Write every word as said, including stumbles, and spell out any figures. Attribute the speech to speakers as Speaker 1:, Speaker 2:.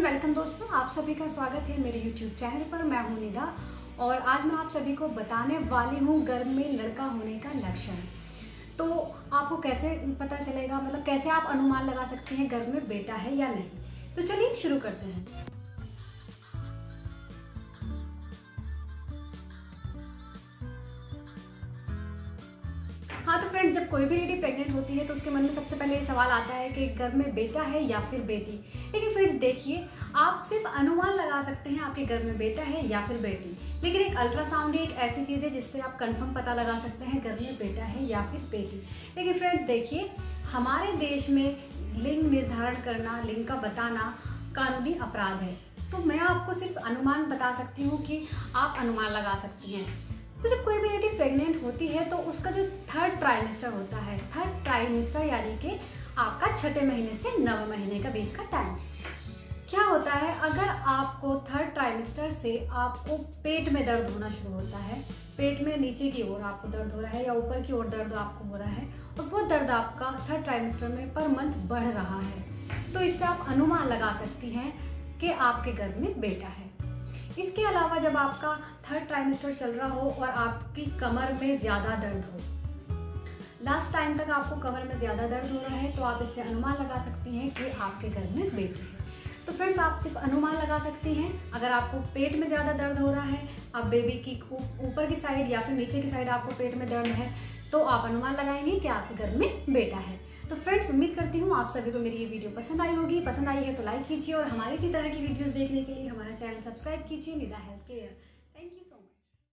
Speaker 1: Welcome दोस्तों, आप सभी का स्वागत है मेरे यूट्यूब चैनल पर। मैं हूं निदा और आज मैं आप सभी को बताने वाली हूं गर्भ में लड़का होने का लक्षण। तो आपको कैसे पता चलेगा, मतलब कैसे आप अनुमान लगा सकते हैं गर्भ में बेटा है या नहीं। तो चलिए शुरू करते हैं। हाँ तो फ्रेंड्स, जब कोई भी लेडी प्रेग्नेंट होती है तो उसके मन में सबसे पहले ये सवाल आता है कि गर्भ में बेटा है या फिर बेटी। लेकिन फ्रेंड्स देखिए, आप सिर्फ अनुमान लगा सकते हैं आपके गर्भ में बेटा है या फिर बेटी, लेकिन एक अल्ट्रासाउंड एक ऐसी चीज़ है जिससे आप कंफर्म पता लगा सकते हैं गर्भ में बेटा है या फिर बेटी। लेकिन फ्रेंड्स देखिए, हमारे देश में लिंग निर्धारण करना, लिंग का बताना कानूनी अपराध है। तो मैं आपको सिर्फ अनुमान बता सकती हूँ कि आप अनुमान लगा सकती हैं। तो जब कोई भी लेडी प्रेग्नेंट होती है तो उसका जो थर्ड ट्राइमेस्टर होता है, थर्ड ट्राइमेस्टर यानी कि आपका छठे महीने से नव महीने का बीच का टाइम, क्या होता है, अगर आपको थर्ड ट्राइमेस्टर से आपको पेट में दर्द होना शुरू होता है, पेट में नीचे की ओर आपको दर्द हो रहा है या ऊपर की ओर दर्द आपको हो रहा है और वो दर्द आपका थर्ड ट्राइमेस्टर में पर मंथ बढ़ रहा है, तो इससे आप अनुमान लगा सकती हैं कि आपके गर्भ में बेटा है। इसके अलावा जब आपका थर्ड ट्राइमेस्टर चल रहा हो और आपकी कमर में ज़्यादा दर्द हो, लास्ट टाइम तक आपको कमर में ज़्यादा दर्द हो रहा है, तो आप इससे अनुमान लगा सकती हैं कि आपके गर्भ में बेटी है। तो फ्रेंड्स, आप सिर्फ अनुमान लगा सकती हैं। अगर आपको पेट में ज़्यादा दर्द हो रहा है, आप बेबी की ऊपर की साइड या फिर नीचे की साइड आपको पेट में दर्द है, तो आप अनुमान लगाएंगे कि आपके गर्भ में बेटा है। तो फ्रेंड्स, उम्मीद करती हूँ आप सभी को मेरी ये वीडियो पसंद आई होगी। पसंद आई है तो लाइक कीजिए और हमारे इसी तरह की वीडियोस देखने के लिए हमारा चैनल सब्सक्राइब कीजिए, निदा हेल्थ केयर।